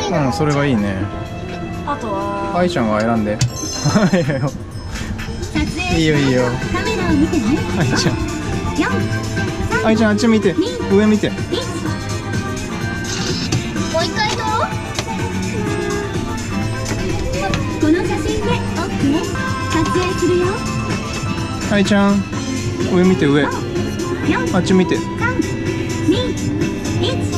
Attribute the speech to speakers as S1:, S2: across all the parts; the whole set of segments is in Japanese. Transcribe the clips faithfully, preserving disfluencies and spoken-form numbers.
S1: うん、それがいいね。
S2: あとは
S1: 愛ちゃんが選んで。いいよいいよ。
S3: カメラを見てね。
S1: 愛ちゃん。
S3: よん、
S1: 愛ちゃんあっち見て、上見て。
S3: もう一回撮ろう。この写真で オーケー。撮影するよ。
S1: 愛ちゃん、上見て上。あっち見て。
S3: さん、に、いち。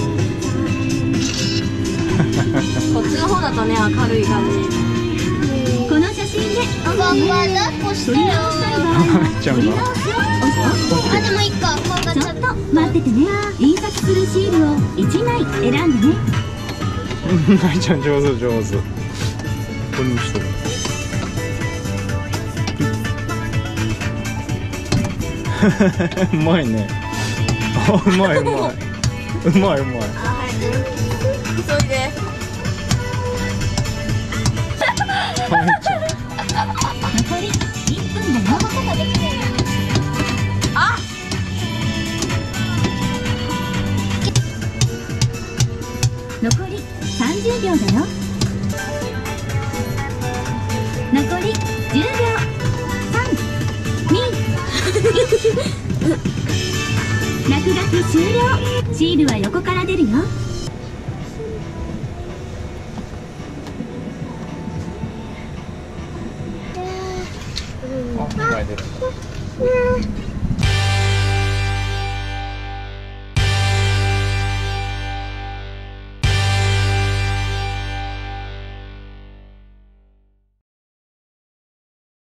S2: こっちの方だとね、明るい感じ。
S3: この写真で オーケー。撮り直したい場合は
S1: 愛ちゃんが。
S3: あ、でもいいか。ちょっと待っててね。印刷するシールをいちまい選んでね。
S1: 愛ちゃん上手上手。これにしとく。うまいね。あ、うまいうまい。うまいうまい。
S2: あ、早く急いで。
S1: 愛ちゃん。
S3: 残りいっぷんだよ。
S2: あ、
S3: 残りさんじゅうびょうだよ。残りじゅうびょう。さん、に、落書き終了。シールは横から出るよ。
S1: あ、前出る。